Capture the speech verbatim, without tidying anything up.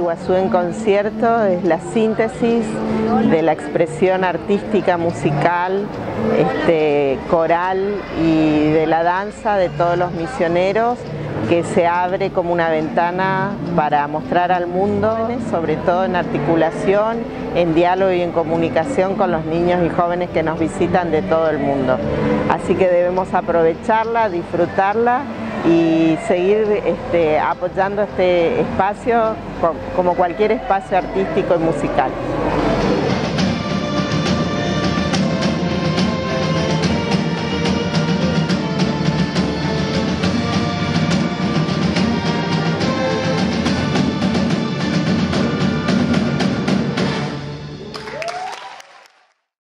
Iguazú en concierto es la síntesis de la expresión artística, musical, este, coral y de la danza de todos los misioneros, que se abre como una ventana para mostrar al mundo, sobre todo en articulación, en diálogo y en comunicación con los niños y jóvenes que nos visitan de todo el mundo. Así que debemos aprovecharla, disfrutarla y seguir este, apoyando este espacio como cualquier espacio artístico y musical.